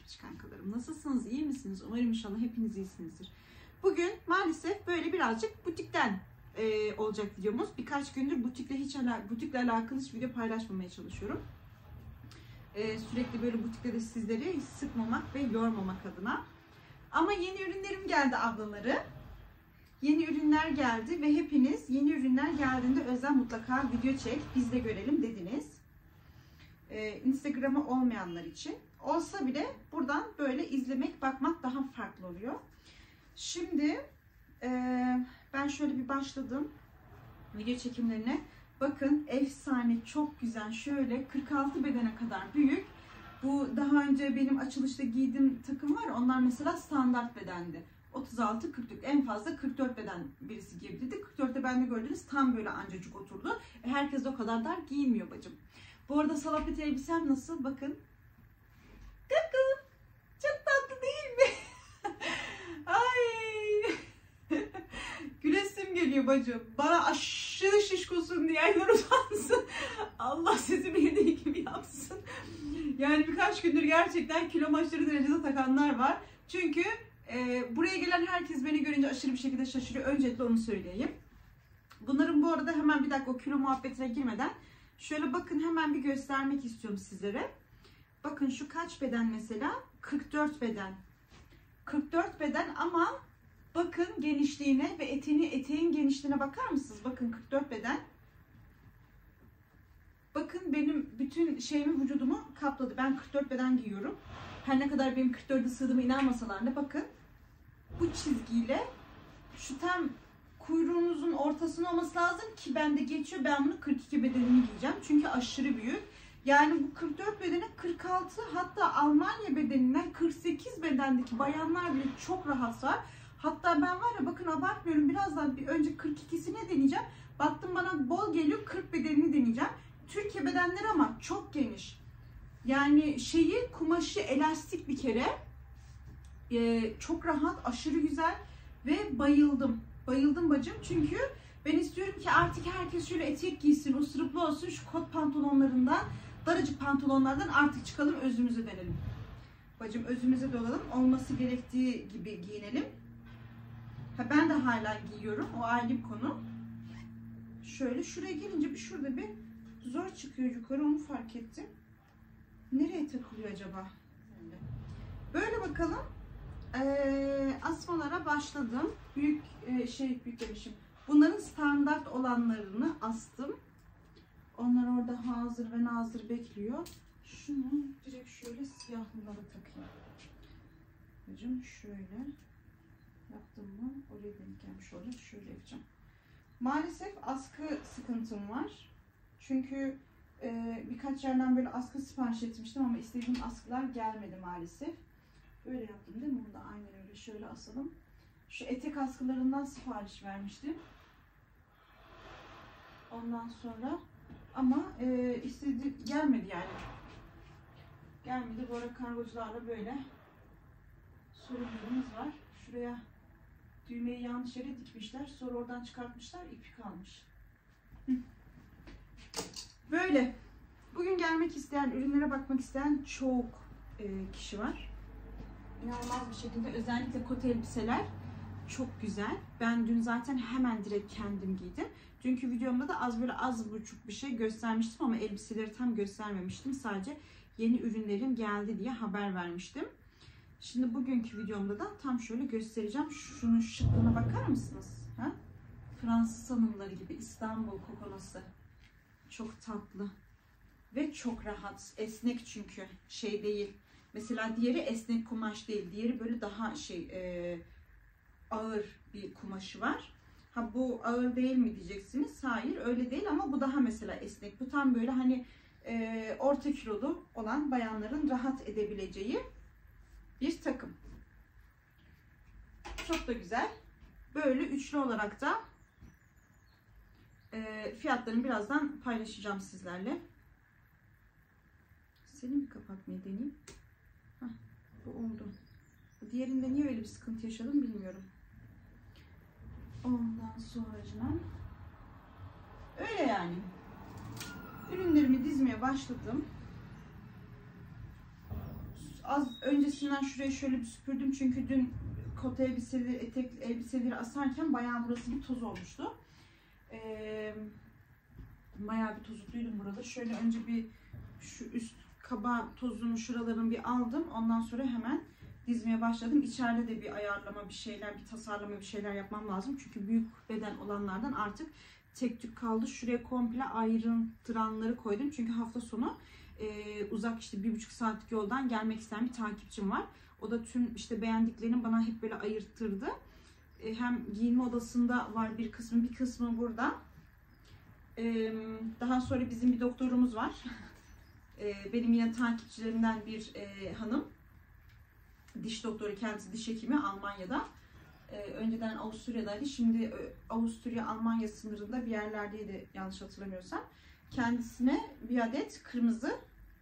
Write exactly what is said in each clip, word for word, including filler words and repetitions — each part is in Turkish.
takipçi kankalarım. Nasılsınız? İyi misiniz? Umarım inşallah hepiniz iyisinizdir. Bugün maalesef böyle birazcık butikten e, olacak videomuz. Birkaç gündür butikle hiç ala butikle alakalı hiç video paylaşmamaya çalışıyorum. E, sürekli böyle butikte de sizleri sıkmamak ve yormamak adına. Ama yeni ürünlerim geldi ablaları. Yeni ürünler geldi ve hepiniz yeni ürünler geldiğinde özel mutlaka video çek, biz de görelim dediniz. Ee, Instagram'ı olmayanlar için. Olsa bile buradan böyle izlemek, bakmak daha farklı oluyor. Şimdi e, ben şöyle bir başladım video çekimlerine. Bakın efsane, çok güzel, şöyle kırk altı bedene kadar büyük. Bu daha önce benim açılışta giydiğim takım var. Onlar mesela standart bedendi. otuz altı kırk dört, en fazla kırk dört beden birisi giyebilirdi. kırk dörtte bende gördünüz tam böyle ancacık oturdu. E, herkes de o kadar dar giyinmiyor bacım. Bu arada salapet elbisem nasıl? Bakın. Bakın. Çok tatlı değil mi? Ay. Gülesim geliyor bacım. Bana aşırı şişkosun diyenler utansın. Allah sizi bildiği gibi yapsın. Yani birkaç gündür gerçekten kilo aşırı derecede takanlar var. Çünkü e, buraya gelen herkes beni görünce aşırı bir şekilde şaşırıyor. Öncelikle onu söyleyeyim. Bunların bu arada hemen bir dakika o kilo muhabbetine girmeden şöyle bakın, hemen bir göstermek istiyorum sizlere. Bakın şu kaç beden mesela? kırk dört beden. kırk dört beden ama bakın genişliğine ve eteğini, eteğin genişliğine bakar mısınız? Bakın kırk dört beden. Bakın benim bütün şeyimi, vücudumu kapladı. Ben kırk dört beden giyiyorum. Her ne kadar benim kırk dörde sığdığıma inanmasalar da bakın. Bu çizgiyle şu tam kuyruğunuzun ortasında olması lazım ki bende geçiyor. Ben bunu kırk iki bedenini giyeceğim. Çünkü aşırı büyük. Yani bu kırk dört bedene kırk altı, hatta Almanya bedeninden kırk sekiz bedendeki bayanlar bile çok rahat var. Hatta ben var ya, bakın abartmıyorum, birazdan bir önce kırk ikisini deneyeceğim. Baktım bana bol geliyor, kırk bedenini deneyeceğim. Türkiye bedenleri ama çok geniş. Yani şeyi, kumaşı elastik bir kere. Ee, çok rahat, aşırı güzel ve bayıldım. Bayıldım bacım, çünkü ben istiyorum ki artık herkes şöyle etek giysin, usturuplu olsun, şu kot pantolonlarından, daracık pantolonlardan artık çıkalım, özümüze dönelim. Bacım özümüze dolalım, olması gerektiği gibi giyinelim. Ha, ben de hala giyiyorum, o ayrı bir konu. Şöyle şuraya gelince bir şurada bir zor çıkıyor yukarı, onu fark ettim. Nereye takılıyor acaba? Böyle bakalım. Ee, asmalara başladım. Büyük e, şey büyük demişim. Bunların standart olanlarını astım. Onlar orada hazır ve nazır bekliyor. Şunu direkt şöyle siyahlılara takayım. Bacım şöyle yaptım mı? Oraya denk gelmiş olacak. Şöyle yapacağım. Maalesef askı sıkıntım var. Çünkü e, birkaç yerden böyle askı sipariş etmiştim ama istediğim askılar gelmedi maalesef. Böyle yaptım değil mi? Bunu da aynen öyle şöyle asalım. Şu etek askılarından sipariş vermiştim. Ondan sonra ama e, istedi gelmedi yani. Gelmedi. Bu arada kargocularla böyle sorunlarımız var. Şuraya düğmeyi yanlış yere dikmişler. Sonra oradan çıkartmışlar. İpi kalmış. Hı. Böyle. Bugün gelmek isteyen, ürünlere bakmak isteyen çok e, kişi var. İnanılmaz bir şekilde, özellikle kot elbiseler çok güzel. Ben dün zaten hemen direkt kendim giydim. Dünkü videomda da az böyle az buçuk bir şey göstermiştim ama elbiseleri tam göstermemiştim. Sadece yeni ürünlerim geldi diye haber vermiştim. Şimdi bugünkü videomda da tam şöyle göstereceğim. Şunun şıklığına bakar mısınız? Ha? Fransız hanımları gibi, İstanbul kokonası. Çok tatlı. Ve çok rahat. Esnek çünkü. Şey değil. Mesela diğeri esnek kumaş değil. Diğeri böyle daha şey e, ağır bir kumaşı var. Ha bu ağır değil mi diyeceksiniz. Hayır öyle değil ama bu daha mesela esnek. Bu tam böyle hani e, orta kilolu olan bayanların rahat edebileceği bir takım. Çok da güzel. Böyle üçlü olarak da e, fiyatlarını birazdan paylaşacağım sizlerle. Seni mi kapatmayı deneyeyim? Heh, bu oldu. Diğerinde niye öyle bir sıkıntı yaşadım bilmiyorum. Ondan sonracına öyle yani. Ürünlerimi dizmeye başladım. az öncesinden şuraya şöyle bir süpürdüm çünkü dün kot elbiseleri, etek elbiseleri asarken bayağı burası bir toz olmuştu. Ee, bayağı bir tozutluydum buraları. Şöyle önce bir şu üst kaba tozunu şuralarını bir aldım. Ondan sonra hemen dizmeye başladım. İçeride de bir ayarlama, bir şeyler, bir tasarlama, bir şeyler yapmam lazım. Çünkü büyük beden olanlardan artık tek tük kaldı. Şuraya komple ayrıntıranları koydum. Çünkü hafta sonu e, uzak işte bir buçuk saatlik yoldan gelmek isteyen bir takipçim var. O da tüm işte beğendiklerini bana hep böyle ayırttırdı. E, hem giyinme odasında var bir kısmı, bir kısmı burada. E, daha sonra bizim bir doktorumuz var. e, benim yine takipçilerimden bir e, hanım. Diş doktoru, kendisi diş hekimi Almanya'da. Ee, önceden Avusturya'daydı. Şimdi e, Avusturya-Almanya sınırında bir yerlerdeydi yanlış hatırlamıyorsam. Kendisine bir adet kırmızı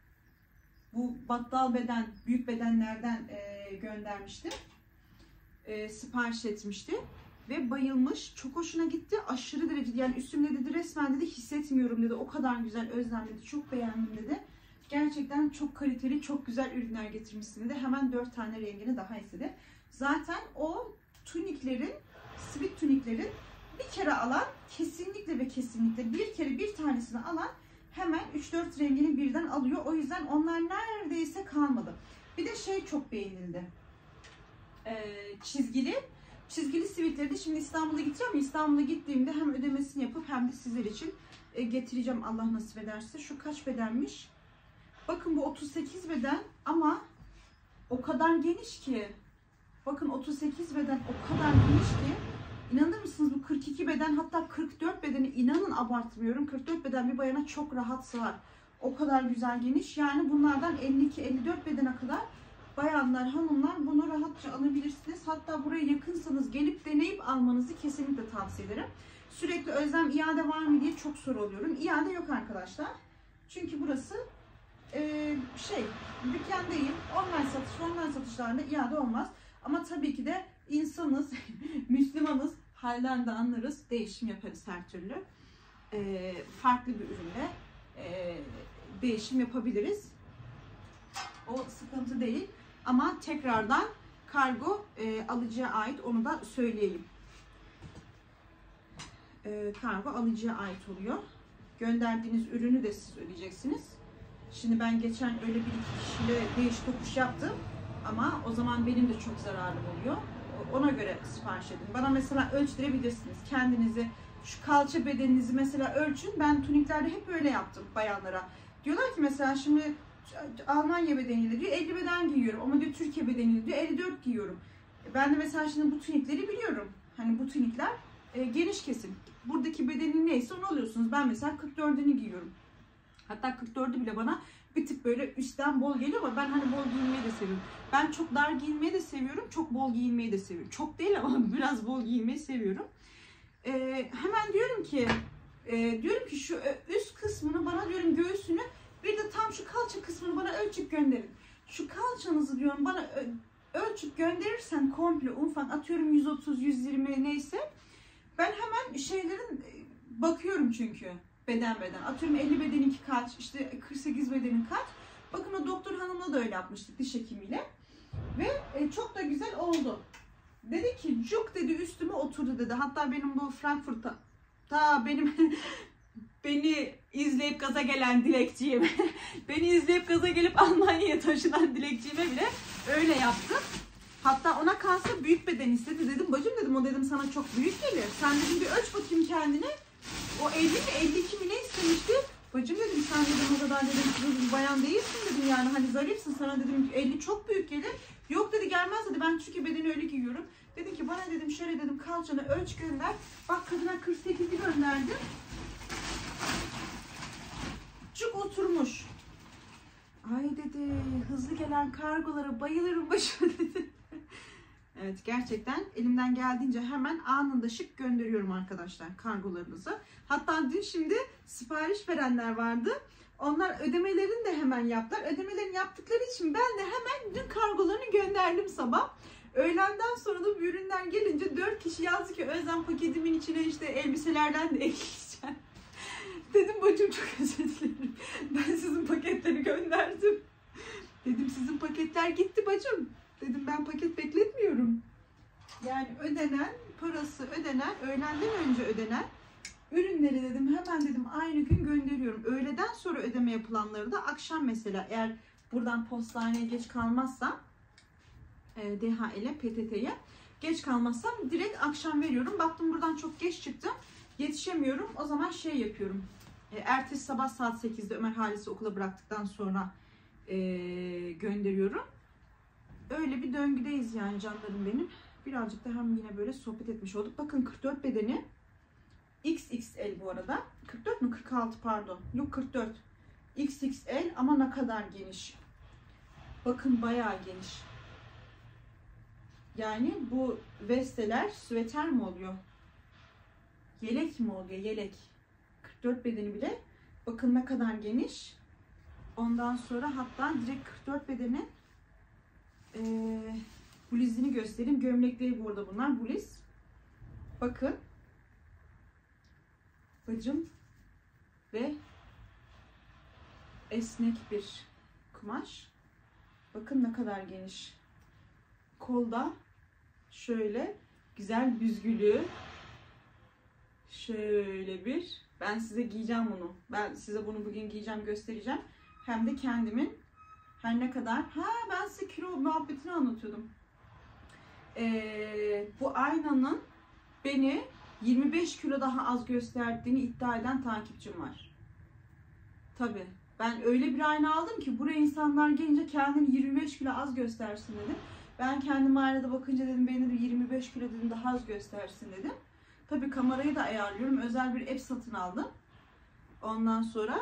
bu battal beden, büyük bedenlerden e, göndermişti. E, sipariş etmişti. Ve bayılmış. Çok hoşuna gitti. Aşırı derecede, yani üstümde dedi resmen dedi hissetmiyorum dedi. O kadar güzel, Özlem dedi. Çok beğendim dedi. Gerçekten çok kaliteli, çok güzel ürünler getirmişsin dedi. Hemen dört tane rengini daha istedi. Zaten o tuniklerin, sivit tuniklerin bir kere alan, kesinlikle ve kesinlikle bir kere bir tanesini alan hemen üç dört rengini birden alıyor. O yüzden onlar neredeyse kalmadı. Bir de şey çok beğenildi. Ee, çizgili. Çizgili sivitleri de şimdi İstanbul'a gideceğim. İstanbul'a gittiğimde hem ödemesini yapıp hem de sizler için e, getireceğim Allah nasip ederse. Şu kaç bedenmiş? Bakın bu otuz sekiz beden ama o kadar geniş ki. Bakın otuz sekiz beden o kadar geniş ki. İnanır mısınız bu kırk iki beden, hatta kırk dört bedeni, inanın abartmıyorum. kırk dört beden bir bayana çok rahat sığar. O kadar güzel geniş. Yani bunlardan elli iki elli dört bedene kadar bayanlar, hanımlar bunu rahatça alabilirsiniz. Hatta buraya yakınsanız gelip deneyip almanızı kesinlikle tavsiye ederim. Sürekli Özlem iade var mı diye çok soru alıyorum. İade yok arkadaşlar. Çünkü burası Ee, şey, dükkan değil, online satış, online satışlarda iade olmaz. Ama tabii ki de insanız, Müslümanız, halden de anlarız, değişim yaparız her türlü. Ee, farklı bir ürünle e, değişim yapabiliriz. O sıkıntı değil. Ama tekrardan kargo e, alıcıya ait, onu da söyleyeyim. E, kargo alıcıya ait oluyor. Gönderdiğiniz ürünü de siz ödeyeceksiniz. Şimdi ben geçen öyle bir iki kişiyle değiş tokuş yaptım ama o zaman benim de çok zararım oluyor. Ona göre sipariş edin. Bana mesela ölçtürebilirsiniz. Kendinizi, şu kalça bedeninizi mesela ölçün. Ben tuniklerde hep öyle yaptım bayanlara. Diyorlar ki mesela şimdi Almanya bedeniyle diyor elli beden giyiyorum ama diyor Türkiye bedeniyle diyor elli dört giyiyorum. Ben de mesela şimdi bu tunikleri biliyorum. Hani bu tunikler e, geniş kesim. Buradaki bedenin neyse onu alıyorsunuz. Ben mesela kırk dördünü giyiyorum. Hatta kırk dördü bile bana bir tık böyle üstten bol geliyor ama ben hani bol giyinmeyi de seviyorum. Ben çok dar giyinmeyi de seviyorum, çok bol giyinmeyi de seviyorum. Çok değil ama biraz bol giyinmeyi seviyorum. Ee, hemen diyorum ki, e, diyorum ki şu üst kısmını bana diyorum göğsünü, bir de tam şu kalça kısmını bana ölçüp gönderin. Şu kalçanızı diyorum bana ölçüp gönderirsen komple ufak atıyorum yüz otuz yüz yirmi neyse. Ben hemen şeylerin bakıyorum çünkü. Beden beden. Atıyorum elli bedeninki kaç, işte kırk sekiz bedenin kaç. Bakın o doktor hanımla da öyle yapmıştık diş hekimiyle. Ve e, çok da güzel oldu. Dedi ki cuk dedi üstüme oturdu dedi. Hatta benim bu Frankfurt'ta ta benim beni izleyip gaza gelen dilekçiye beni izleyip gaza gelip Almanya'ya taşınan dilekçiye bile öyle yaptım. Hatta ona kalsa büyük beden istedi. Dedim bacım dedim o dedim sana çok büyük gelir. Sen dedim bir ölç bakayım kendine. O elli mi elli iki mi ne istemişti? Bacım dedim sen dedim o kadar dedim kızıl bir bayan değilsin dedim yani hani zarifsin sana dedim elli çok büyük gelir. Yok dedi gelmez dedi ben çünkü bedeni öyle giyiyorum. Dedi ki bana dedim şöyle dedim kalçanı ölç gönder. Bak kadına kırk sekizi gönderdim. Cuk oturmuş. Ay dedi hızlı gelen kargolara bayılırım başıma dedi. Evet gerçekten elimden geldiğince hemen anında şık gönderiyorum arkadaşlar kargolarınızı. Hatta dün şimdi sipariş verenler vardı. Onlar ödemelerini de hemen yaptılar. Ödemelerini yaptıkları için ben de hemen dün kargolarını gönderdim sabah. Öğlenden sonra da bu ürünler gelince dört kişi yazdı ki Özlem paketimin içine işte elbiselerden de ekleyeceğim. Dedim bacım çok özür dilerim. Ben sizin paketleri gönderdim. Dedim sizin paketler gitti bacım. Dedim ben paket bekletmiyorum. Yani ödenen, parası ödenen, öğlenden önce ödenen ürünleri dedim hemen dedim aynı gün gönderiyorum. Öğleden sonra ödeme yapılanları da akşam mesela eğer buradan postaneye geç kalmazsam e, D H L'e, P T T'ye geç kalmazsam direkt akşam veriyorum. Baktım buradan çok geç çıktım. Yetişemiyorum. O zaman şey yapıyorum. E, ertesi sabah saat sekizde Ömer Halis'i okula bıraktıktan sonra e, gönderiyorum. Öyle bir döngüdeyiz yani canlarım benim. Birazcık da hem yine böyle sohbet etmiş olduk. Bakın kırk dört bedeni X X L bu arada. kırk dört mü? kırk altı pardon. Yok kırk dört. X X L ama ne kadar geniş. Bakın bayağı geniş. Yani bu vesteler süveter mi oluyor? Yelek mi oluyor? Yelek. kırk dört bedeni bile. Bakın ne kadar geniş. Ondan sonra hatta direkt kırk dört bedeni ee, bluzini göstereyim. Gömlekleri bu arada bunlar. Bluz. Bakın. Bacım ve esnek bir kumaş. Bakın ne kadar geniş. Kolda şöyle güzel büzgülü. Şöyle bir. Ben size giyeceğim bunu. Ben size bunu bugün giyeceğim, göstereceğim. Hem de kendimin her ne kadar. Ha ben size kilo muhabbetini anlatıyordum. Ee, bu aynanın beni yirmi beş kilo daha az gösterdiğini iddia eden takipçim var. Tabii. Ben öyle bir ayna aldım ki buraya insanlar gelince kendini yirmi beş kilo az göstersin dedim. Ben kendime aynada bakınca dedim beni de yirmi beş kilo dedim daha az göstersin dedim. Tabii kamerayı da ayarlıyorum. Özel bir app satın aldım. Ondan sonra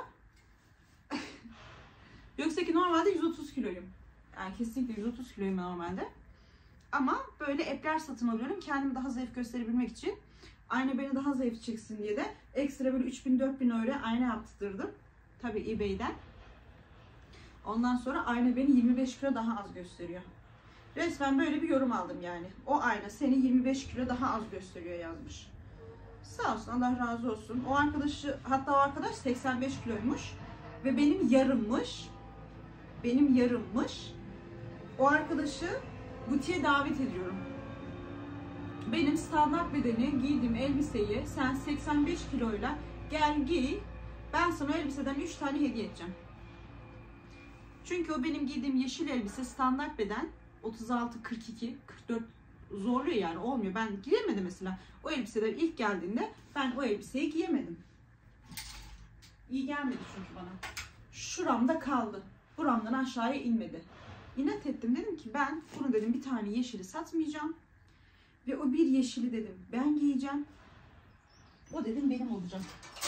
yoksa ki normalde yüz otuz kiloyum. Yani kesinlikle yüz otuz kiloyum normalde. Ama böyle app'ler satın alıyorum. Kendimi daha zayıf gösterebilmek için. Ayna beni daha zayıf çeksin diye de ekstra böyle üç bin dört bin euro ayna yaptırdım. Tabii eBay'den. Ondan sonra ayna beni yirmi beş kilo daha az gösteriyor. Resmen böyle bir yorum aldım yani. O ayna seni yirmi beş kilo daha az gösteriyor yazmış. Sağ olsun, Allah razı olsun. O arkadaşı, hatta o arkadaş seksen beş kiloymuş. Ve benim yarımmış. Benim yarımmış. O arkadaşı butiğe davet ediyorum. Benim standart bedeni giydiğim elbiseyi sen seksen beş kiloyla gel giy. Ben sana elbiseden üç tane hediye edeceğim. Çünkü o benim giydiğim yeşil elbise standart beden otuz altı kırk iki kırk dört zorluyor yani, olmuyor. Ben giyemedim mesela. O elbiseler ilk geldiğinde ben o elbiseyi giyemedim. İyi gelmedi çünkü bana. Şuramda kaldı. Buramdan aşağıya inmedi. İnat ettim, dedim ki ben bunu dedim bir tane yeşili satmayacağım. Ve o bir yeşili dedim ben giyeceğim. O dedim benim olacak.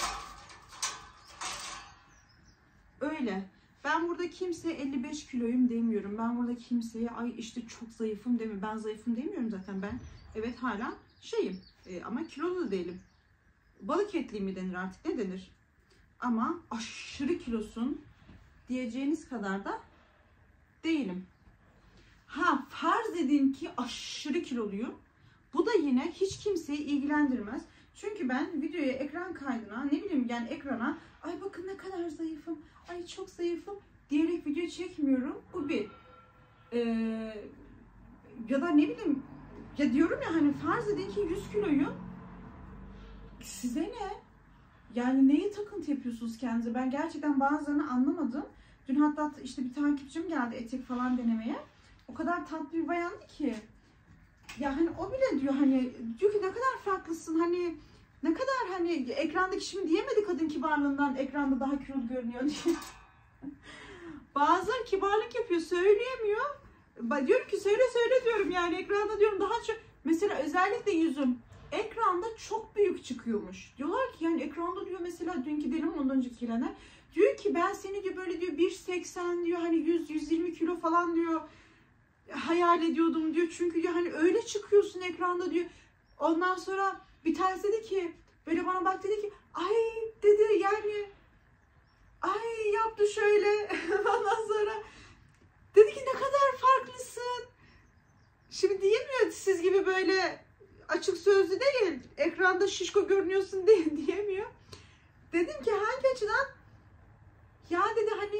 Öyle. Ben burada kimseye elli beş kiloyum demiyorum. Ben burada kimseye ay işte çok zayıfım demiyorum. Ben zayıfım demiyorum zaten ben. Evet hala şeyim e, ama kilolu da değilim. Balık etli mi denir artık, ne denir? Ama aşırı kilosun diyeceğiniz kadar da değilim. Ha farz edin ki aşırı kiloluyum. Bu da yine hiç kimseyi ilgilendirmez. Çünkü ben videoya, ekran kaydına, ne bileyim yani ekrana ay bakın ne kadar zayıfım, ay çok zayıfım diyerek video çekmiyorum. Bu bir. Ee, ya da ne bileyim ya diyorum ya hani farz edin ki yüz kiloyum. Size ne? Yani neye takıntı yapıyorsunuz kendinize? Ben gerçekten bazılarını anlamadım. Dün hatta işte bir takipçim geldi etek falan denemeye. O kadar tatlı bir bayandı ki. Ya hani o bile diyor hani diyor ki ne kadar farklısın hani ne kadar hani ekrandaki şimdi diyemedi kadın kibarlığından ekranda daha kilolu görünüyor diye. Bazıları kibarlık yapıyor söyleyemiyor. Diyorum ki söyle söyle diyorum yani ekranda diyorum daha çok. Mesela özellikle yüzüm ekranda çok büyük çıkıyormuş. Diyorlar ki yani ekranda diyor mesela dünkü dedim ondan önceki gelenler. Diyor ki ben seni diyor böyle diyor bir seksen diyor hani yüz yüz yirmi kilo falan diyor hayal ediyordum diyor. Çünkü diyor hani öyle çıkıyorsun ekranda diyor. Ondan sonra bir tanesi dedi ki böyle bana bak dedi ki ay dedi yani ay yaptı şöyle. Ondan sonra dedi ki ne kadar farklısın. Şimdi diyemiyor siz gibi böyle açık sözlü değil. Ekranda şişko görünüyorsun diye diyemiyor. Dedim ki hangi açıdan? Ya dedi hani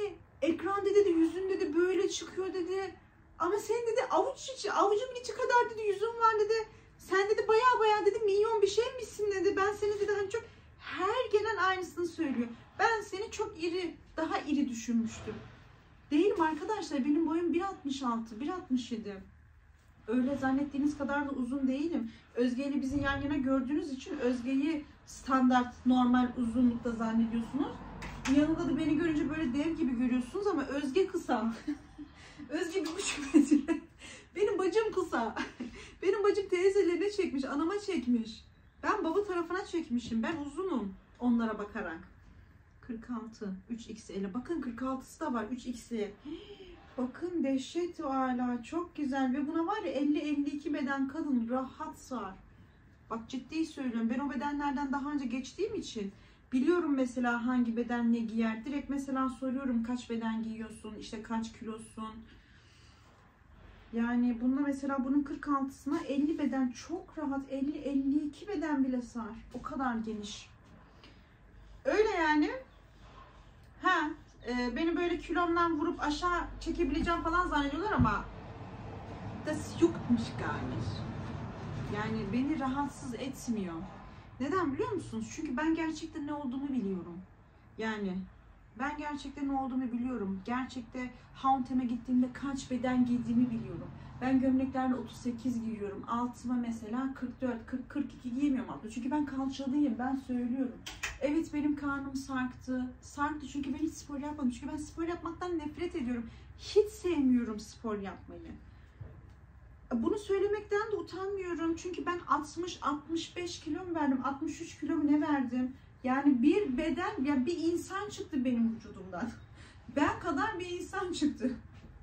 Ekranda dedi yüzün dedi böyle çıkıyor dedi. Ama senin dedi avuç içi, avucumun içi kadar dedi yüzün var dedi. Sen dedi baya baya dedi milyon bir şey misin dedi. Ben seni dedi hani çok, her gelen aynısını söylüyor. Ben seni çok iri, daha iri düşünmüştüm. Değilim arkadaşlar. Benim boyum bir altmış altı, bir altmış yedi. Öyle zannettiğiniz kadar da uzun değilim. Özge ile bizi yan yana gördüğünüz için Özge'yi standart, normal uzunlukta zannediyorsunuz. Yanında da beni görünce böyle dev gibi görüyorsunuz ama Özge kısa. Özge bir buçuk metre. Benim bacım kısa. Benim bacım teyzelerine çekmiş, anama çekmiş. Ben baba tarafına çekmişim. Ben uzunum onlara bakarak. kırk altı, üç X L. Bakın kırk altısı da var, üç X L. Bakın dehşet hala çok güzel ve buna var ya elli elli iki beden kadın rahat sığar. Bak ciddi söylüyorum, ben o bedenlerden daha önce geçtiğim için biliyorum mesela hangi beden ne giyer. Direkt mesela soruyorum kaç beden giyiyorsun, işte kaç kilosun. Yani bunda mesela bunun kırk altısına elli beden çok rahat, elli elli iki beden bile sığar. O kadar geniş. Öyle yani. Ha, e, beni böyle kilomdan vurup aşağı çekebileceğim falan zannediyorlar ama das jucktmiş gar nicht. Yani beni rahatsız etmiyor. Neden biliyor musunuz? Çünkü ben gerçekten ne olduğumu biliyorum. Yani ben gerçekten ne olduğumu biliyorum. Gerçekte Hauntem'e gittiğimde kaç beden giydiğimi biliyorum. Ben gömleklerle otuz sekiz giyiyorum. Altıma mesela kırk dört, kırk, kırk iki giymiyorum altına. Çünkü ben kalçalıyım. Ben söylüyorum. Evet benim karnım sarktı. Sarktı çünkü ben hiç spor yapmadım. Çünkü ben spor yapmaktan nefret ediyorum. Hiç sevmiyorum spor yapmayı. Bunu söylemekten de utanmıyorum. Çünkü ben altmış altmış beş kilo mu verdim? altmış üç kilo mu ne verdim? Yani bir beden, ya bir insan çıktı benim vücudumdan. Ben kadar bir insan çıktı.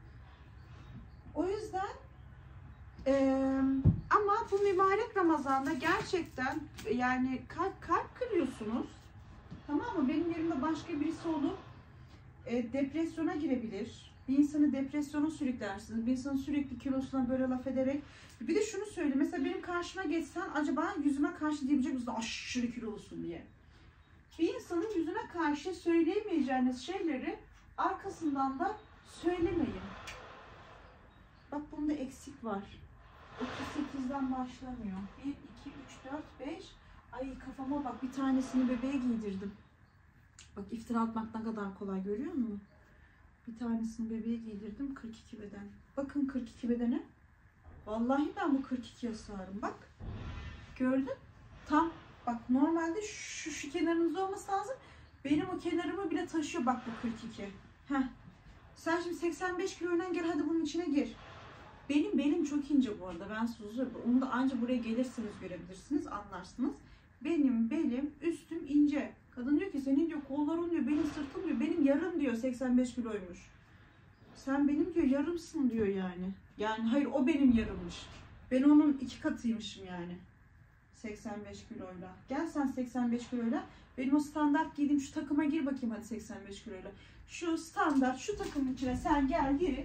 O yüzden ee, ama bu mübarek Ramazan'da gerçekten yani kalp, kalp kırıyorsunuz. Tamam mı? Benim yerimde başka birisi olup e, depresyona girebilir. Bir insanı depresyona sürüklersiniz. Bir insanın sürekli kilosuna böyle laf ederek. Bir de şunu söyleyeyim. Mesela benim karşıma geçsen acaba yüzüme karşı diyebilecek misin? Aşırı kilolusun diye. Bir insanın yüzüne karşı söyleyemeyeceğiniz şeyleri arkasından da söylemeyin. Bak bunda eksik var. otuz sekizden başlamıyor. bir, iki, üç, dört, beş. Ay kafama bak, bir tanesini bebeğe giydirdim. Bak iftira atmak ne kadar kolay, görüyor musun? Bir tanesini bebeğe giydirdim, kırk iki beden. Bakın kırk iki bedene. Vallahi ben bu kırk ikiye sığarım bak. Gördün? Tam bak normalde şu, şu kenarınızda olması lazım. Benim o kenarımı bile taşıyor bak bu kırk iki. Heh. Sen şimdi seksen beş kiloyla gel hadi bunun içine gir. Benim belim çok ince bu arada. Ben Suzu. Onu da anca buraya gelirsiniz görebilirsiniz, anlarsınız. Benim belim, üstüm ince. Kadın diyor ki senin diyor kolların diyor, benim sırtım diyor, benim yarım diyor seksen beş kiloymuş. Sen benim diyor yarımsın diyor yani. Yani hayır o benim yarımmış. Ben onun iki katıymışım yani. seksen beş kiloyla. Gel sen seksen beş kiloyla. Benim o standart giydiğim şu takıma gir bakayım hadi seksen beş kiloyla. Şu standart şu takımın içine sen gel gir.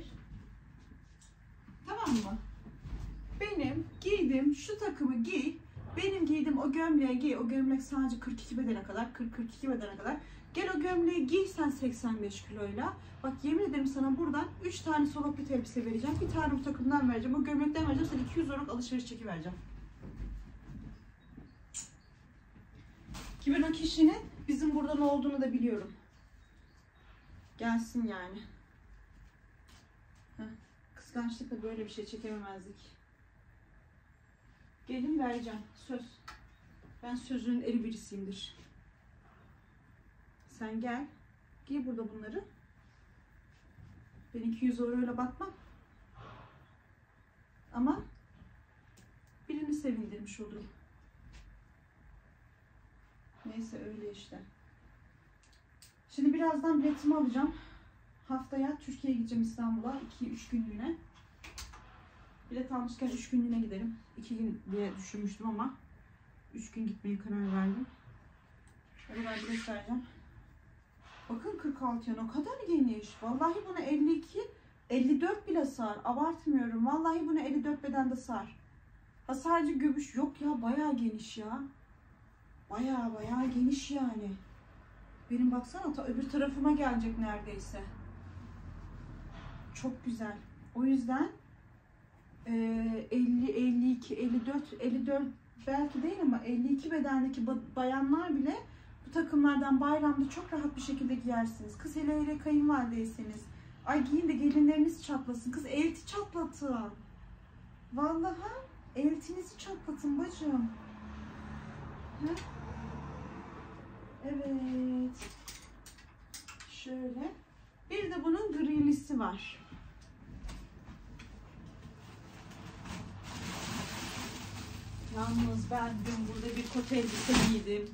Tamam mı? Benim giydiğim şu takımı giy. Benim giydiğim o gömleği giy. O gömlek sadece kırk iki bedene kadar. kırk kırk iki bedene kadar. Gel o gömleği giy sen seksen beş kiloyla. Bak yemin ederim sana buradan üç tane soluklu elbise vereceğim. Bir tane bu takımdan vereceğim. O gömlekten vereceğim. Sana iki yüz euroluk alışveriş çeki vereceğim. Ki ben o kişinin bizim buradan olduğunu da biliyorum. Gelsin yani. Heh. Kıskançlıkla böyle bir şey çekememezdik. Gelin vereceğim. Söz. Ben sözün eri birisiyimdir. Sen gel. Giy burada bunları. Ben iki yüz euroyla bakmam. Ama birini sevindirmiş olurum. Neyse öyle işte. Şimdi birazdan biletimi alacağım. Haftaya Türkiye'ye gideceğim, İstanbul'a. iki üç günlüğüne. Bilet almışken üç günlüğüne giderim. iki gün diye düşünmüştüm ama üç gün gitmeye karar verdim. Beraber bilet vereceğim. Bakın kırk altı yan o kadar geniş. Vallahi buna elli iki, elli dört bile sığar. Abartmıyorum. Vallahi buna elli dört bedende sığar. Ha sadece göbüş yok ya, bayağı geniş ya. Bayağı bayağı geniş yani. Benim baksana ta öbür tarafıma gelecek neredeyse. Çok güzel. O yüzden elli, elli iki, elli dört, elli dört belki değil ama elli iki bedendeki bayanlar bile bu takımlardan bayramda çok rahat bir şekilde giyersiniz. Kız hele hele kayınvalideyseniz. Ay giyin de gelinleriniz çatlasın. Kız elti çatlatın. Vallahi eltinizi çatlatın bacım. Heh. Evet. Şöyle. Bir de bunun grilisi var. Yalnız ben dün burada bir kot elbise giydim.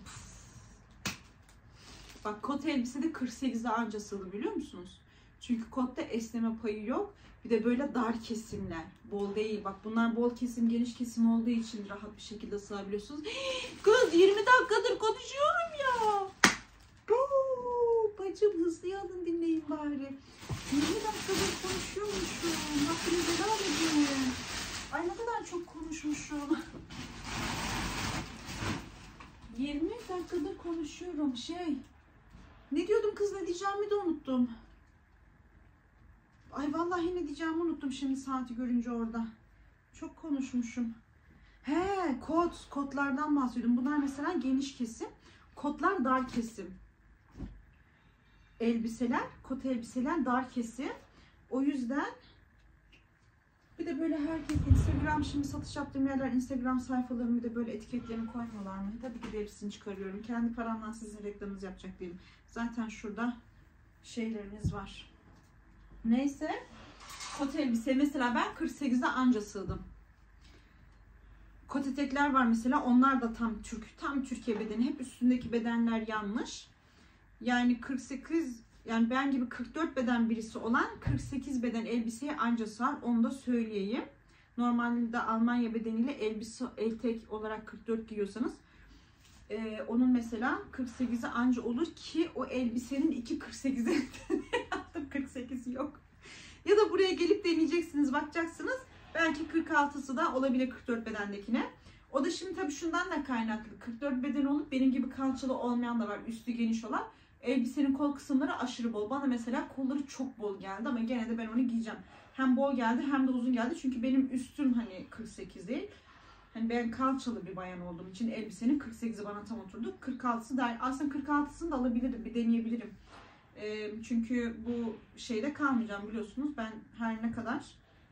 Bak kot elbise de kırk sekizde anca sığdı biliyor musunuz? Çünkü kotta esneme payı yok. Bir de böyle dar kesimler. Bol değil. Bak bunlar bol kesim, geniş kesim olduğu için rahat bir şekilde sığabiliyorsunuz. Kız yirmi dakikadır konuşuyorum ya. Oo, bacım hızlı alın dinleyin bari. yirmi dakikadır konuşuyormuşum. Hakkınızı helal edin. Ay ne kadar çok konuşmuşum. yirmi dakikadır konuşuyorum. Şey, ne diyordum kız, ne diyeceğimi de unuttum. Ay vallahi ne diyeceğimi unuttum şimdi saati görünce orada. Çok konuşmuşum. He, kot, kotlardan bahsediyordum. Bunlar mesela geniş kesim. Kotlar dar kesim. Elbiseler, kot elbiseler dar kesim. O yüzden bir de böyle herkes Instagram, şimdi satış yaptığım yerler Instagram sayfalarımı bir de böyle etiketlerini koymuyorlar mı? Tabii ki de hepsini çıkarıyorum. Kendi paramdan sizin reklamınızı yapacak değilim. Zaten şurada şeyleriniz var. Neyse. Kot elbise mesela ben kırk sekizde anca sığdım. Kot etekler var mesela, onlar da tam Türk, tam Türkiye bedeni. Hep üstündeki bedenler yanlış. Yani kırk sekiz, yani ben gibi kırk dört beden birisi olan kırk sekiz beden elbiseye anca sığar, onu da söyleyeyim. Normalde Almanya bedeniyle elbise etek olarak kırk dört giyiyorsanız e, onun mesela kırk sekizi anca olur ki o elbisenin iki kırk sekizi yaptım, kırk sekizi yok. Ya da buraya gelip deneyeceksiniz, bakacaksınız. Belki kırk altısı da olabilir kırk dört bedendekine. O da şimdi tabii şundan da kaynaklı. kırk dört beden olup benim gibi kalçalı olmayan da var, üstü geniş olan. Elbisenin kol kısımları aşırı bol. Bana mesela kolları çok bol geldi ama gene de ben onu giyeceğim. Hem bol geldi hem de uzun geldi. Çünkü benim üstüm hani kırk sekiz değil. Hani ben kalçalı bir bayan olduğum için elbisenin kırk sekizi bana tam oturdu. kırk altısı da aslında kırk altısını da alabilirim, bir deneyebilirim. E, çünkü bu şeyde kalmayacağım biliyorsunuz. Ben her ne kadar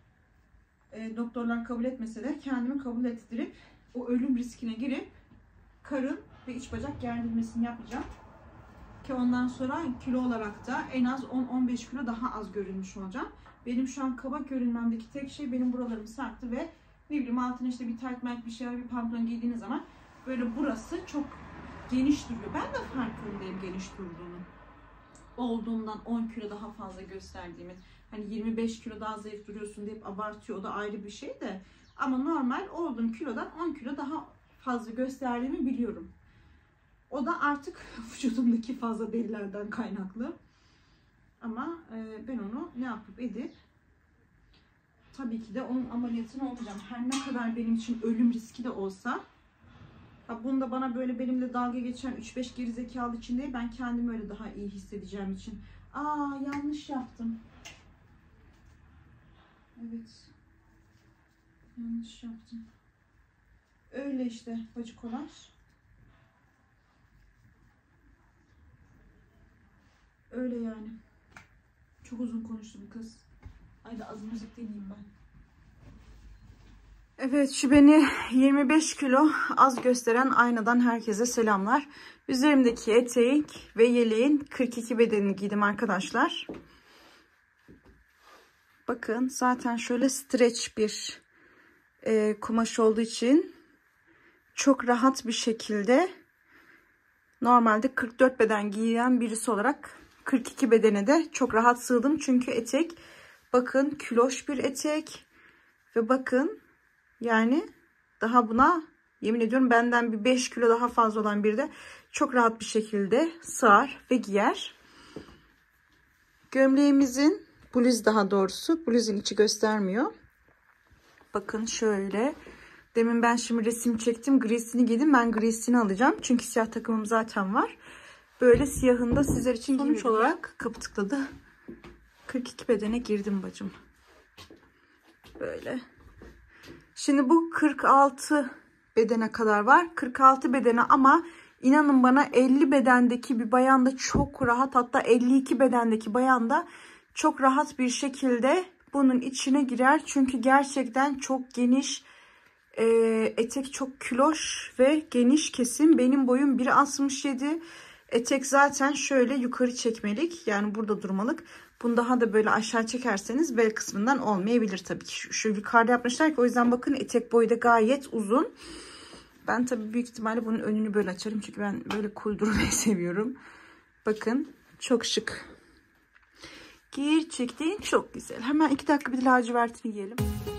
e, doktorlar kabul etmese de kendimi kabul ettirip o ölüm riskine girip karın ve iç bacak gerdirmesini yapacağım. Ki ondan sonra kilo olarak da en az on on beş kilo daha az görünmüş olacağım. Benim şu an kaba görünmemdeki tek şey benim buralarım sarktı ve ne bileyim altına işte bir tayt mayt bir şey, bir pantolon giydiğiniz zaman böyle burası çok geniş duruyor. Ben de farkındayım geniş durduğunu. Olduğumdan on kilo daha fazla gösterdiğimi. Hani yirmi beş kilo daha zayıf duruyorsun deyip abartıyor, o da ayrı bir şey de. Ama normal olduğum kilodan on kilo daha fazla gösterdiğimi biliyorum. O da artık vücudumdaki fazla derilerden kaynaklı. Ama e, ben onu ne yapıp edip tabii ki de onun ameliyatını olacağım. Her ne kadar benim için ölüm riski de olsa. Ha, bunu da bana böyle benimle dalga geçen üç beş gerizekalı için değil, ben kendimi öyle daha iyi hissedeceğim için. Aa, yanlış yaptım. Evet. Yanlış yaptım. Öyle işte bacıkolar. Öyle yani. Çok uzun konuştum kız. Haydi az müzik dinleyeyim ben. Evet, şu beni yirmi beş kilo az gösteren aynadan herkese selamlar. Üzerimdeki etek ve yeleğin kırk iki bedenini giydim arkadaşlar. Bakın zaten şöyle streç bir e, kumaş olduğu için çok rahat bir şekilde normalde kırk dört beden giyen birisi olarak kırk iki bedene de çok rahat sığdım. Çünkü etek bakın küloş bir etek ve bakın yani daha buna yemin ediyorum benden bir beş kilo daha fazla olan biri de çok rahat bir şekilde sığar ve giyer. Gömleğimizin bluz, daha doğrusu bluzun içi göstermiyor. Bakın şöyle. Demin ben şimdi resim çektim. Grisini giydim. Ben grisini alacağım. Çünkü siyah takımım zaten var. Böyle siyahını da sizler için sonuç olarak kapı tıkladı. kırk iki bedene girdim bacım. Böyle. Şimdi bu kırk altı bedene kadar var. kırk altı bedene ama inanın bana elli bedendeki bir bayan da çok rahat, hatta elli iki bedendeki bayan da çok rahat bir şekilde bunun içine girer. Çünkü gerçekten çok geniş, e, etek çok küloş ve geniş kesim. Benim boyum bir altmış yedi. Etek zaten şöyle yukarı çekmelik, yani burada durmalık. Bunu daha da böyle aşağı çekerseniz bel kısmından olmayabilir tabii ki. Şu, şu yukarıda yapmışlar ki, o yüzden bakın etek boyu da gayet uzun. Ben tabii büyük ihtimalle bunun önünü böyle açarım. Çünkü ben böyle kuydurmayı seviyorum. Bakın çok şık. Gerçekten çok güzel. Hemen iki dakika bir de lacivertini giyelim.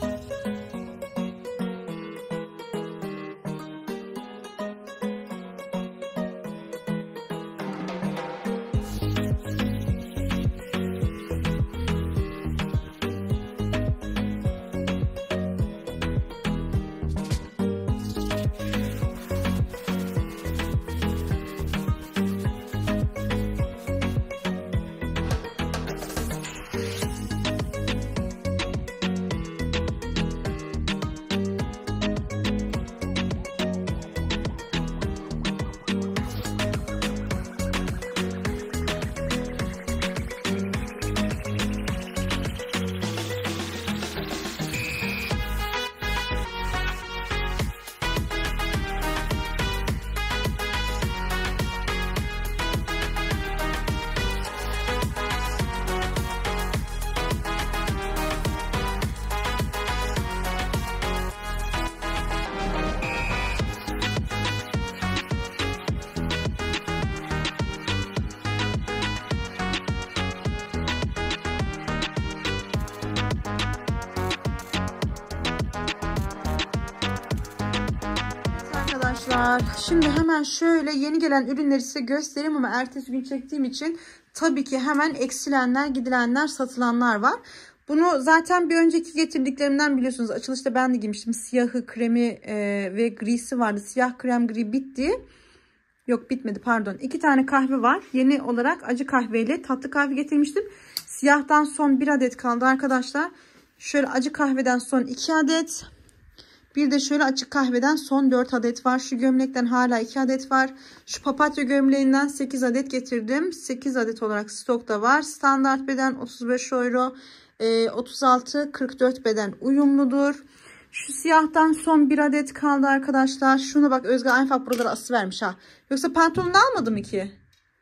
Arkadaşlar şimdi hemen şöyle yeni gelen ürünleri size göstereyim ama ertesi gün çektiğim için tabii ki hemen eksilenler, gidilenler, satılanlar var. Bunu zaten bir önceki getirdiklerimden biliyorsunuz. Açılışta ben de giymiştim. Siyahı, kremi e, ve grisi vardı. Siyah, krem, gri bitti. Yok bitmedi pardon. İki tane kahve var. Yeni olarak acı kahveyle tatlı kahve getirmiştim. Siyahtan son bir adet kaldı arkadaşlar. Şöyle acı kahveden son iki adet. Bir de şöyle açık kahveden son dört adet var. Şu gömlekten hala iki adet var. Şu papatya gömleğinden sekiz adet getirdim. sekiz adet olarak stokta var. Standart beden otuz beş euro. E, otuz altı kırk dört beden uyumludur. Şu siyahtan son bir adet kaldı arkadaşlar. Şunu bak Özge Aynfak buralara ası vermiş ha. Yoksa pantolonu almadım mı ki?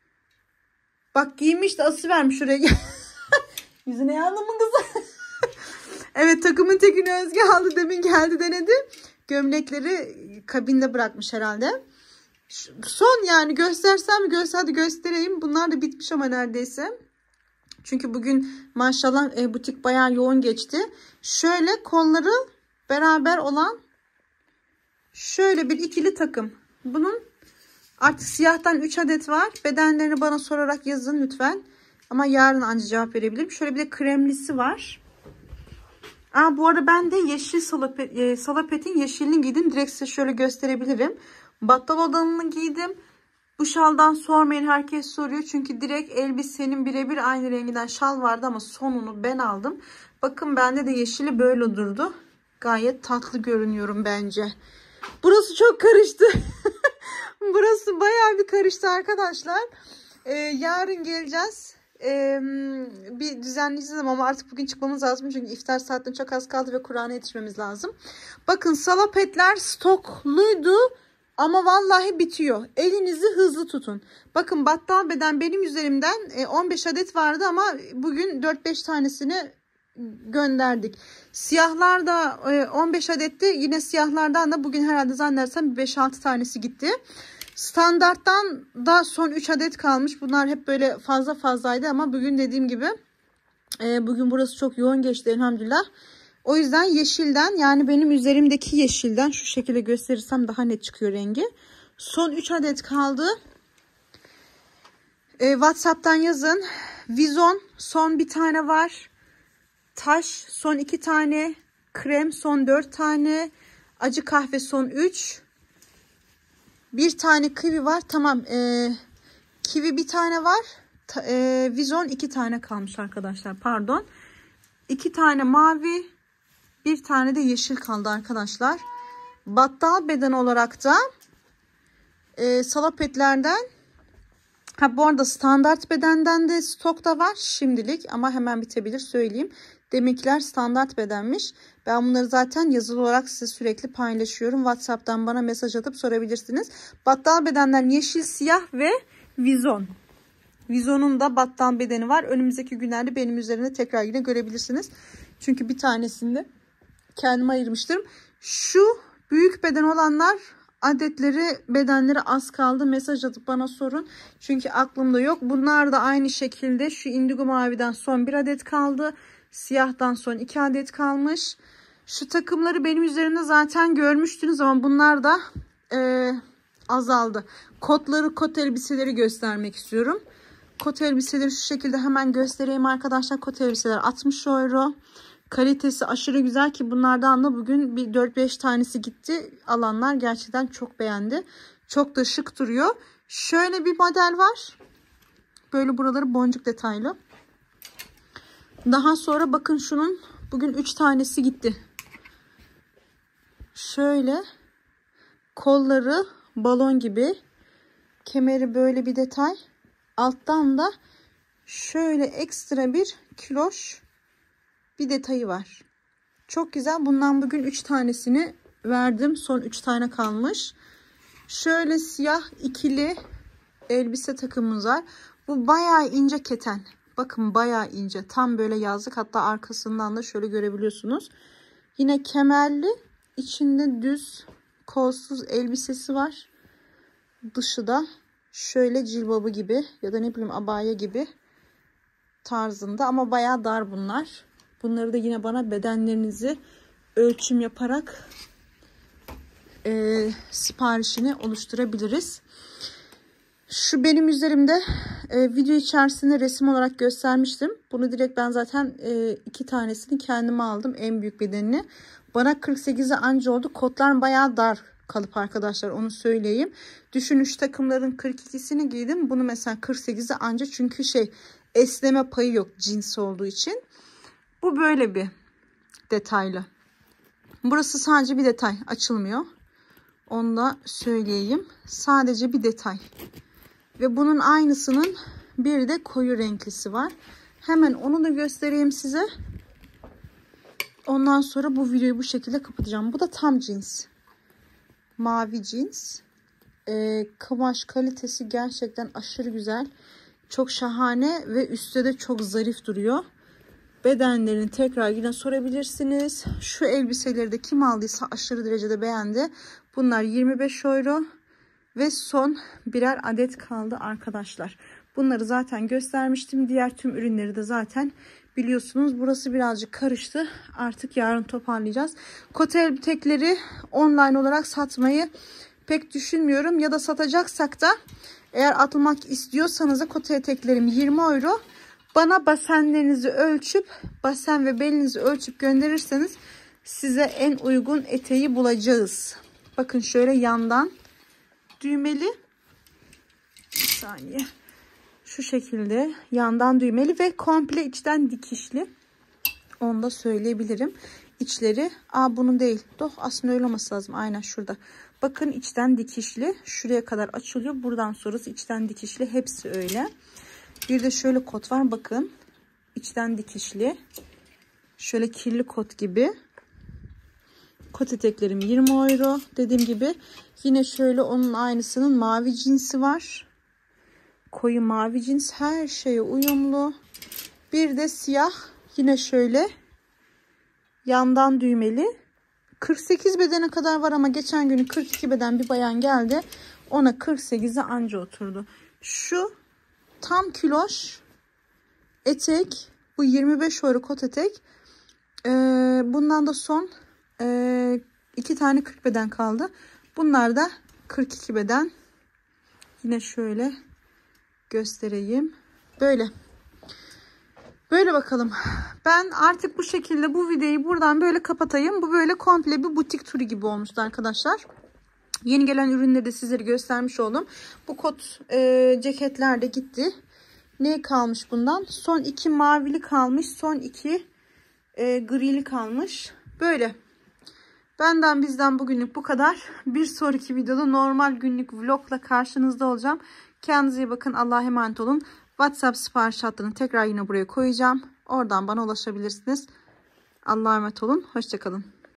Bak giymiş de ası vermiş şuraya. Yüzüne yandım mı kızım? Evet takımın tekini Özge aldı. Demin geldi denedi. Gömlekleri kabinde bırakmış herhalde. Son yani göstersem mi göster hadi göstereyim. Bunlar da bitmiş ama neredeyse. Çünkü bugün maşallah e, butik bayağı yoğun geçti. Şöyle kolları beraber olan şöyle bir ikili takım. Bunun artık siyahtan üç adet var. Bedenlerini bana sorarak yazın lütfen. Ama yarın anca cevap verebilirim. Şöyle bir de kremlisi var. Aa, bu arada ben de yeşil salapet, e, salapetin yeşilini giydim. Direkt size şöyle gösterebilirim. Battal odanını giydim. Bu şaldan sormayın, herkes soruyor. Çünkü direkt elbisenin birebir aynı renginden şal vardı ama sonunu ben aldım. Bakın bende de yeşili böyle durdu. Gayet tatlı görünüyorum bence. Burası çok karıştı. Burası bayağı bir karıştı arkadaşlar. Ee, yarın geleceğiz. Ee, bir düzenleyeceğiz ama artık bugün çıkmamız lazım. Çünkü iftar saatine çok az kaldı ve Kur'an'a yetişmemiz lazım. Bakın salapetler stokluydu. Ama vallahi bitiyor. Elinizi hızlı tutun. Bakın battal beden benim üzerimden on beş adet vardı ama bugün dört beş tanesini gönderdik. Siyahlar da on beş adetti. Yine siyahlardan da bugün herhalde zannedersem beş altı tanesi gitti. Standarttan da son üç adet kalmış. Bunlar hep böyle fazla fazlaydı ama bugün dediğim gibi bugün burası çok yoğun geçti elhamdülillah. O yüzden yeşilden, yani benim üzerimdeki yeşilden şu şekilde gösterirsem daha net çıkıyor rengi. Son üç adet kaldı. Ee, WhatsApp'tan yazın. Vizon son bir tane var. Taş son iki tane. Krem son dört tane. Acı kahve son üç. Bir tane kivi var. Tamam. Ee, kivi bir tane var. e, vizon iki tane kalmış arkadaşlar. Pardon. iki tane mavi, bir tane de yeşil kaldı arkadaşlar. Battal beden olarak da e, salopetlerden, ha bu arada standart bedenden de stokta var şimdilik ama hemen bitebilir söyleyeyim. Deminkiler standart bedenmiş. Ben bunları zaten yazılı olarak size sürekli paylaşıyorum. WhatsApp'tan bana mesaj atıp sorabilirsiniz. Battal bedenler yeşil, siyah ve vizon. Vizonun da battal bedeni var. Önümüzdeki günlerde benim üzerinde tekrar yine görebilirsiniz. Çünkü bir tanesini kendime ayırmıştım. Şu büyük beden olanlar adetleri, bedenleri az kaldı. Mesaj atıp bana sorun. Çünkü aklımda yok. Bunlar da aynı şekilde şu indigo maviden son bir adet kaldı. Siyahtan son iki adet kalmış. Şu takımları benim üzerimde zaten görmüştünüz ama bunlar da e, azaldı. Kotları, kot elbiseleri göstermek istiyorum. Kot elbiseleri şu şekilde hemen göstereyim arkadaşlar. Kot elbiseler altmış euro. Kalitesi aşırı güzel ki bunlardan da bugün bir dört beş tanesi gitti. Alanlar gerçekten çok beğendi. Çok da şık duruyor. Şöyle bir model var. Böyle buraları boncuk detaylı. Daha sonra bakın şunun bugün üç tanesi gitti. Şöyle kolları balon gibi. Kemeri böyle bir detay. Alttan da şöyle ekstra bir kiloş bir detayı var. Çok güzel. Bundan bugün üç tanesini verdim. Son üç tane kalmış. Şöyle siyah ikili elbise takımımız var. Bu bayağı ince keten. Bakın bayağı ince. Tam böyle yazlık. Hatta arkasından da şöyle görebiliyorsunuz. Yine kemerli. İçinde düz kolsuz elbisesi var. Dışı da şöyle cilbabı gibi ya da ne bileyim abaya gibi tarzında ama bayağı dar bunlar. Bunları da yine bana bedenlerinizi ölçüm yaparak e, siparişini oluşturabiliriz. Şu benim üzerimde e, video içerisinde resim olarak göstermiştim. Bunu direkt ben zaten e, iki tanesini kendime aldım. En büyük bedenini. Bana kırk sekize anca oldu. Kotlar bayağı dar kalıp arkadaşlar, onu söyleyeyim. Düşünün şu takımların kırk ikisini giydim. Bunu mesela kırk sekize anca, çünkü şey esneme payı yok cins olduğu için. Bu böyle bir detaylı. Burası sadece bir detay, açılmıyor. Onu da söyleyeyim. Sadece bir detay. Ve bunun aynısının bir de koyu renklisi var. Hemen onu da göstereyim size. Ondan sonra bu videoyu bu şekilde kapatacağım. Bu da tam cins. Mavi cins. Ee, kumaş kalitesi gerçekten aşırı güzel. Çok şahane ve üstte de çok zarif duruyor. Bedenlerini tekrar yine sorabilirsiniz. Şu elbiseleri de kim aldıysa aşırı derecede beğendi. Bunlar yirmi beş euro. Ve son birer adet kaldı arkadaşlar. Bunları zaten göstermiştim. Diğer tüm ürünleri de zaten biliyorsunuz. Burası birazcık karıştı. Artık yarın toparlayacağız. Kot elbitekleri online olarak satmayı pek düşünmüyorum. Ya da satacaksak da eğer atılmak istiyorsanız da kot eteklerim yirmi euro. Bana basenlerinizi ölçüp, basen ve belinizi ölçüp gönderirseniz size en uygun eteği bulacağız. Bakın şöyle yandan düğmeli. Bir saniye. Şu şekilde yandan düğmeli ve komple içten dikişli. Onu da söyleyebilirim. İçleri, aa bunun değil. Doh, aslında öyle olması lazım. Aynen şurada. Bakın içten dikişli. Şuraya kadar açılıyor. Buradan sonrası içten dikişli. Hepsi öyle. Bir de şöyle kot var. Bakın. İçten dikişli. Şöyle kirli kot gibi. Kot eteklerim yirmi euro. Dediğim gibi yine şöyle onun aynısının mavi cinsi var. Koyu mavi cins, her şeye uyumlu. Bir de siyah, yine şöyle yandan düğmeli. kırk sekiz bedene kadar var ama geçen günü kırk iki beden bir bayan geldi. Ona kırk sekize anca oturdu. Şu tam kiloş etek. Bu yirmi beş euro kot etek. Ee, bundan da son e, iki tane kırk beden kaldı. Bunlar da kırk iki beden. Yine şöyle göstereyim. Böyle. Böyle bakalım. Ben artık bu şekilde bu videoyu buradan böyle kapatayım. Bu böyle komple bir butik turu gibi olmuştu arkadaşlar. Yeni gelen ürünleri de sizlere göstermiş oldum. Bu kot e, ceketler de gitti. Ne kalmış bundan? Son iki mavili kalmış. Son iki e, grili kalmış. Böyle. Benden bizden bugünlük bu kadar. Bir sonraki videoda normal günlük vlogla karşınızda olacağım. Kendinize iyi bakın. Allah'a emanet olun. WhatsApp sipariş hattını tekrar yine buraya koyacağım. Oradan bana ulaşabilirsiniz. Allah'a emanet olun. Hoşça kalın.